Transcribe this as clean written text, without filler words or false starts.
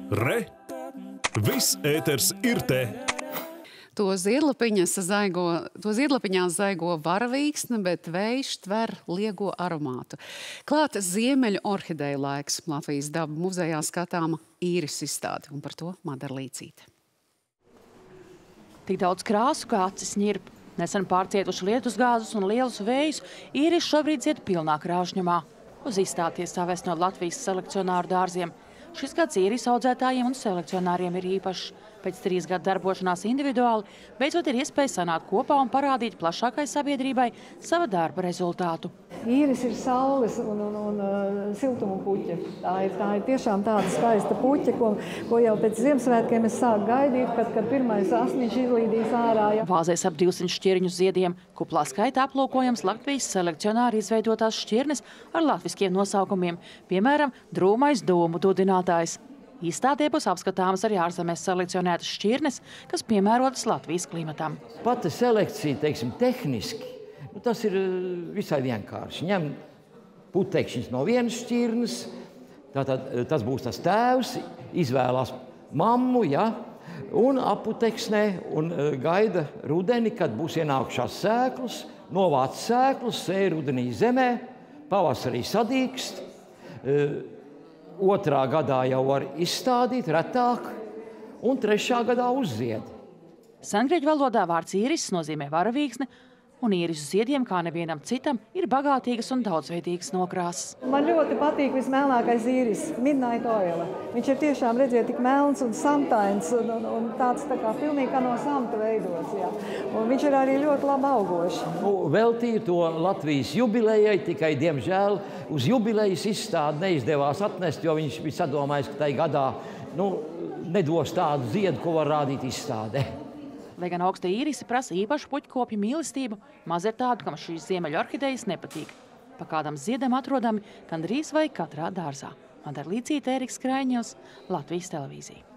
Re! Viss ēters ir te! To ziedlapiņās zaigo varavīksne, bet vējš tver liego aromātu. Klāt ziemeļu orhideju laiks. Latvijas Dabu muzejā skatāma īris izstāde, un par to Madara Līcīte. Tik daudz krāsu, kā acis ņirp. Nesen pārcietuši lietusgāzus un lielus vējus, īris šobrīd dzied pilnā krāšņumā. Uz izstāties savest no Latvijas selekcionāru dārziem. Šis gads īris audzētājiem un selekcionāriem ir īpašs. Pēc 3 gadu darbošanās individuāli, beidzot ir iespēja sanākt kopā un parādīt plašākai sabiedrībai sava darba rezultātu. Īris ir saules un siltuma puķe. Tā ir tiešām tāda skaista puķe, ko jau pēc Ziemassvētkiem es sāku gaidīt, kad pirmais asniņš izlīdīs ārā. Vāzēs ap 200 šķirņu ziediem. Kuplā skaitā aplūkojams Latvijas selekcionāri izveidotās šķirnes ar latviskiem nosaukumiem, piemēram, drūmais dūmu dudinātājs. Izstādē būs apskatāmas arī ārzemēs selekcionētas šķirnes, kas piemērotas Latvijas klimatam. Pati selekcija, teiksim, tehniski, tas ir visai vienkārši. Ņem putekšņus no vienas šķirnes, tātad tas būs tas tēvs, izvēlās mammu, ja, un aputeksnē un gaida rudeni, kad būs ienākušās sēklas, novāc sēklas, sēj rudenī zemē, pavasarī sadīkst, 2. gadā jau var izstādīt retāk, un 3. gadā uzzied. Sengrieķu valodā vārds īris nozīmē varavīksne, un īrisu ziediem, kā nevienam citam, ir bagātīgas un daudzveidīgas nokrāsas. Man ļoti patīk vismelnākais īris, Midnight Oil. Viņš ir tiešām, redziet, tik melns un samtains, un tāds tā kā pilnīgi kā no samta veidots. Jā. Un viņš ir arī ļoti labi augošs. Veltīju to Latvijas jubilejai, tikai, diemžēl, uz jubilejas izstādi neizdevās atnest, jo viņš bija sadomājis, ka tai gadā nedos tādu ziedu, ko var rādīt izstādē. Lai gan augsta īrisi prasa īpašu puķkopju mīlestību, maz ir tādu, kam šīs ziemeļu orhidejas nepatīk. Pa kādam ziedam atrodami gandrīz vai katrā dārzā. Madara Līcīte, Eriks Kraiņos, Latvijas televīzija.